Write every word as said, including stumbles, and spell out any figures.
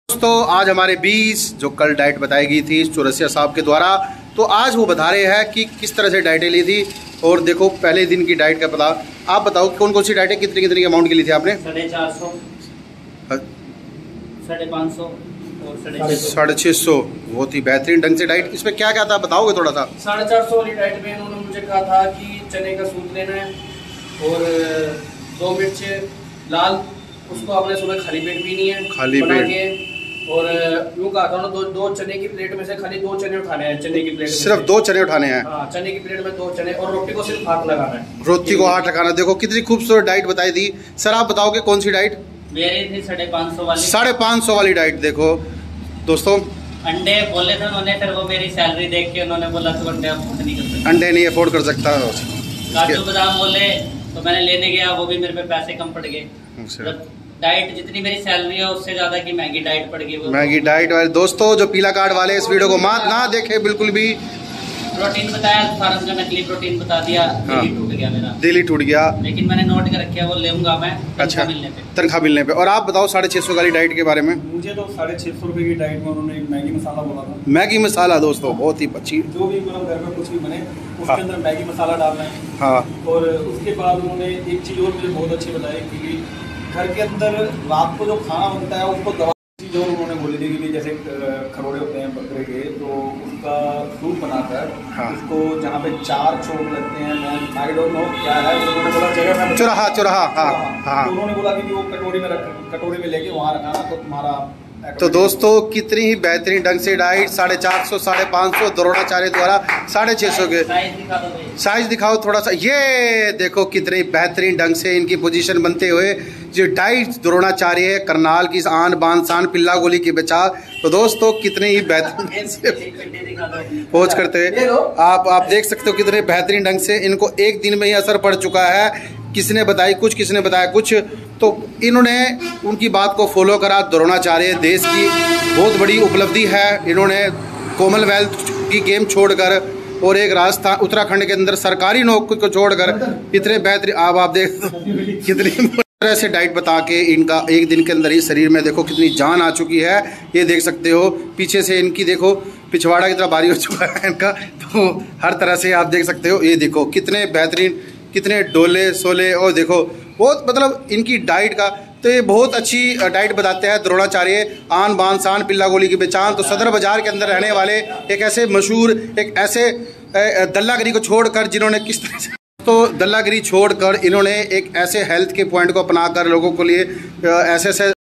दोस्तों आज हमारे बीस जो कल डाइट बताई गई थी चौरसिया साहब के द्वारा, तो आज वो बता रहे हैं कि किस तरह से डाइटें ली थी। और देखो पहले दिन की डाइट का पता, आप बताओ कौन कौन सी डाइटें कितनी कितनी अमाउंट की ली थी आपने? साढ़े चार सौ, साढ़े पाँच सौ और साढ़े छः सौ। बहुत ही बेहतरीन ढंग से डाइट। इसमें क्या क्या था बताओगे थोड़ा सा? साढ़े चार सौ वाली डाइट में उन्होंने मुझे कहा था कि चने का सूप लेना है और दो मिर्च लाल, उसको आपने सुबह खाली पेट पीनी है, खाली बना पेट। के। और यूँ कहा था ना, दो दो चने की प्लेट में से खाली दो चने उठाने हैं। चने की प्लेट सिर्फ दो चने उठाने हैं? हाँ, चने की प्लेट में दो चने और रोटी को सिर्फ हाथ लगाना है। रोटी को हाथ लगाना। देखो कितनी खूबसूरत डाइट बताई थी। सर आप बताओगे कौन सी डाइट? मेरी थी साढ़े पाँच सौ वाली। साढ़े पाँच सौ वाली डाइट। देखो दोस्तों अंडे बोले थे उन्होंने, फिर वो मेरी सैलरी देख के उन्होंने बोला तो अंडे अफोर्ड नहीं कर सकते, अंडे नहीं अफोर्ड कर सकता। काजू बादाम बोले तो मैंने लेने गया, वो भी मेरे पे पैसे कम पड़ गए। डाइट जितनी मेरी सैलरी है उससे ज्यादा की महंगी डाइट पड़ गई। वो महंगी डाइट वाले दोस्तों जो पीला कार्ड वाले इस वीडियो को मत ना देखे बिल्कुल भी। प्रोटीन बताया, फार्म का नकली प्रोटीन बता दिया। हाँ। दिल टूट गया मेरा, दिल ही टूट गया। लेकिन मैंने नोट कर रखा है, वो लेऊंगा मैं अच्छा, मिलने पे, तनख्वाह मिलने पे। और आप बताओ साढ़े छः सौ वाली डाइट के बारे में? मुझे तो साढ़े छः सौ रुपये की डाइट में उन्होंने एक मैगी मसाला बोला था। मैगी मसाला दोस्तों बहुत ही अच्छी। जो भी मतलब घर में कुछ भी बने उसके हाँ। अंदर मैगी मसाला डालना है। हाँ। और उसके बाद उन्होंने एक चीज़ और मुझे बहुत अच्छी बताई कि घर के अंदर रात को जो खाना बनता है उसको दवा चीज़ और उन्होंने बोली थी कि जैसे खरोड़े होते हैं बकरे के, तो उसका सूप बनाकर हाँ। उसको जहाँ पे चार चोट लगते हैं, मैं आई डोंट नो क्या है, तो उन्होंने बोला जगह में चुराहा चुराहा। हाँ हाँ। तो उन्होंने बोला कि वो कटोरी में रख कटोरी में लेके वहाँ रखाना तो तुम्हारा। तो दोस्तों कितनी ही बेहतरीन ढंग से डाइट, साढ़े चार सौ साढ़े पाँच सौ द्रोणाचार्य द्वारा साढ़े छः सौ के। साइज दिखाओ थोड़ा सा। ये देखो कितनी बेहतरीन ढंग से इनकी पोजीशन बनते हुए जो डाइट द्रोणाचार्य करनाल की आन बान शान पिल्ला गोली की बचा। तो दोस्तों कितने ही बेहतरीन से पहुँच करते हुए आप आप देख सकते हो कितने बेहतरीन ढंग से इनको एक दिन में ही असर पड़ चुका है। किसने बताई कुछ, किसने बताया कुछ, तो इन्होंने उनकी बात को फॉलो करा। द्रोणाचार्य देश की बहुत बड़ी उपलब्धि है। इन्होंने कॉमनवेल्थ की गेम छोड़कर और एक राजस्थान उत्तराखंड के अंदर सरकारी नौकरी को छोड़कर इतने बेहतरीन आप आप देख कितनी तरह से डाइट बता के इनका एक दिन के अंदर ही शरीर में देखो कितनी जान आ चुकी है। ये देख सकते हो पीछे से इनकी देखो पिछवाड़ा की तरह भारी हो चुका है इनका, तो हर तरह से आप देख सकते हो। ये देखो कितने बेहतरीन, कितने डोले सोले, और देखो बहुत मतलब इनकी डाइट का तो ये बहुत अच्छी डाइट बताते हैं द्रोणाचार्य। आन बान शान पिल्ला गोली की पहचान। तो सदर बाजार के अंदर रहने वाले एक ऐसे मशहूर, एक ऐसे दल्लागिरी को छोड़कर जिन्होंने किस तरह से तो दल्लागिरी छोड़कर इन्होंने एक ऐसे हेल्थ के पॉइंट को अपनाकर लोगों के लिए ऐसे ऐसे